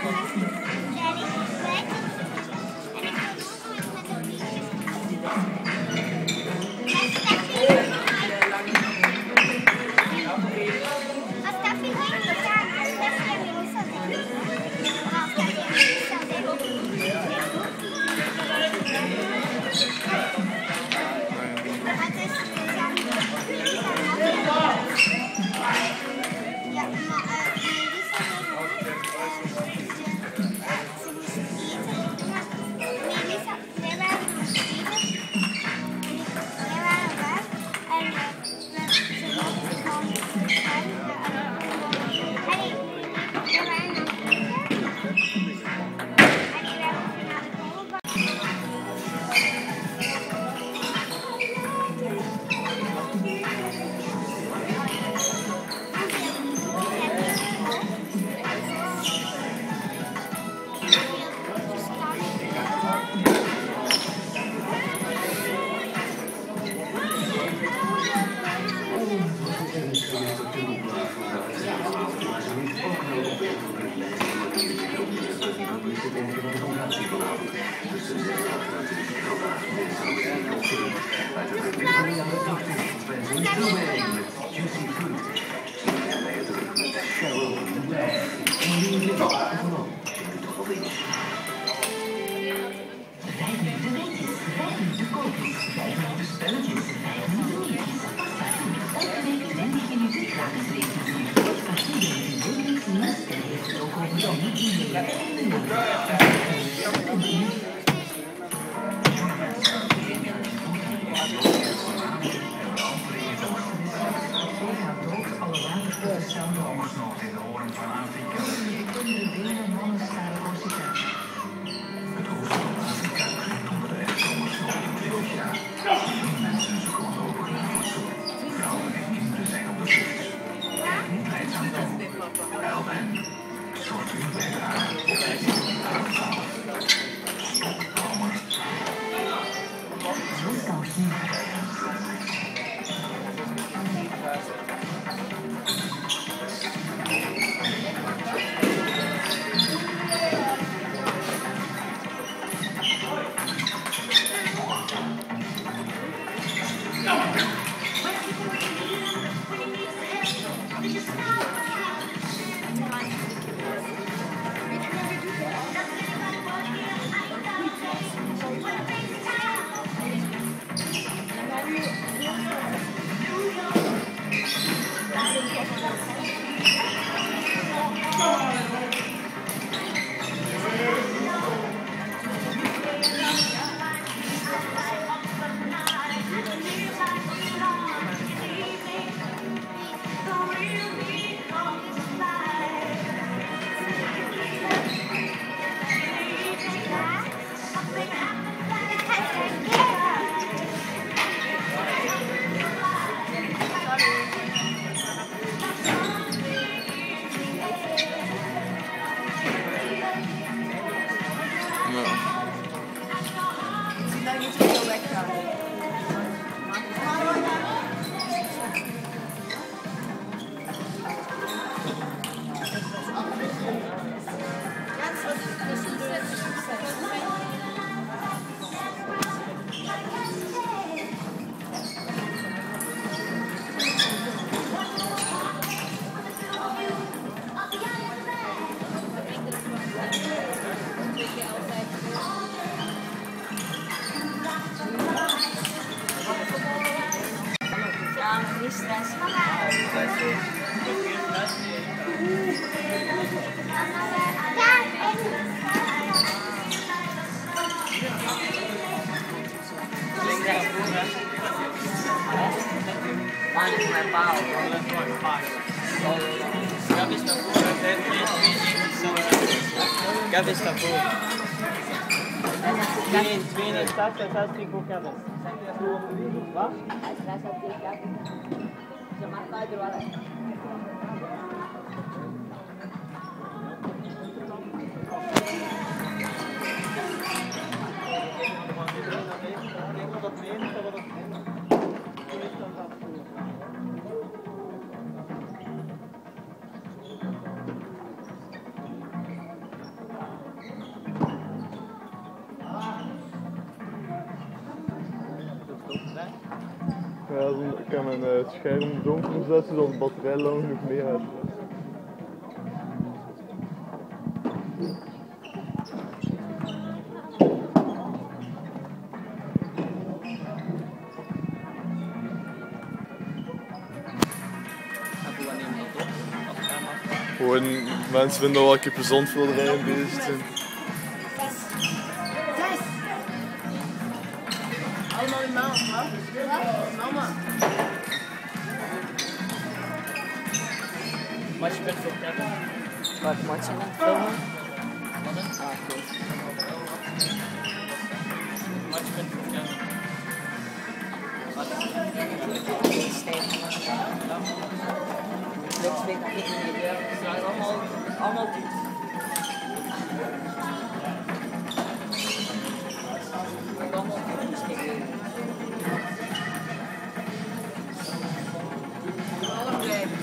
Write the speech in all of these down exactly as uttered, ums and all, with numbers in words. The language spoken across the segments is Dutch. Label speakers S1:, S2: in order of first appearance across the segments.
S1: Cabeça tá boa. Vem, está, está, tem com cabeça. Lá? Atrás da tua já marcou a droga.
S2: heb mijn uh, scherm donker gezet zodat de batterij lang genoeg mee heeft. Gewoon, mensen vinden dat wel een keer plezant voor de rijen bezig zijn.
S1: Allemaal in maal, hè? Mama. Wat je bent voor hebben? Wat moet je aan het filmen? Wat is het? Ah, oké. Wat je bent voor hebben? Wat is het? Stijf. Niks weet ik niet meer. Ze zijn allemaal, allemaal goed. Allemaal goed steken. Alle blijven.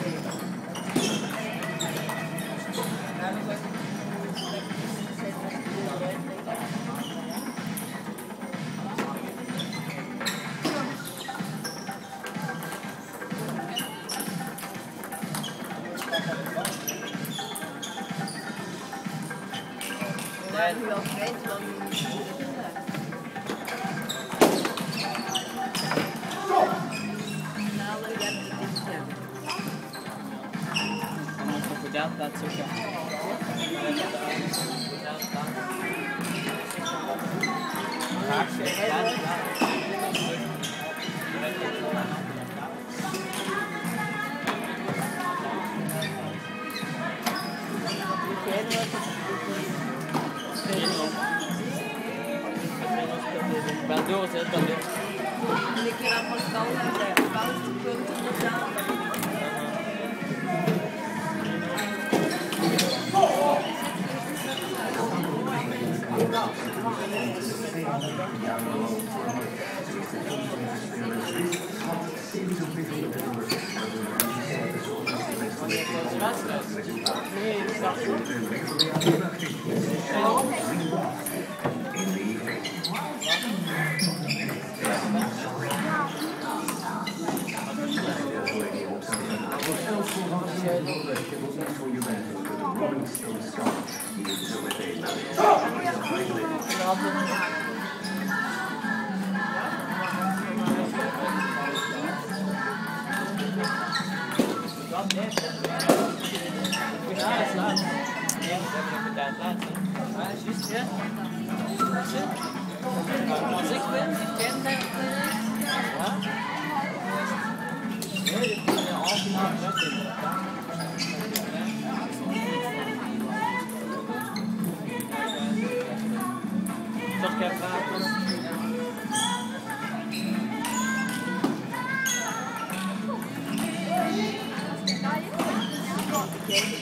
S1: Ja, nu al weet dan niet. Cuidado, tá do seu carro. Ben door, zet ben door. Ik keer aan Pascal hebben, fout punten gedaan. Nee, dat is als ik ben, ik ken dat. Ja? Nee, dit is een algemeen rust. Toch geen vragen? Oké.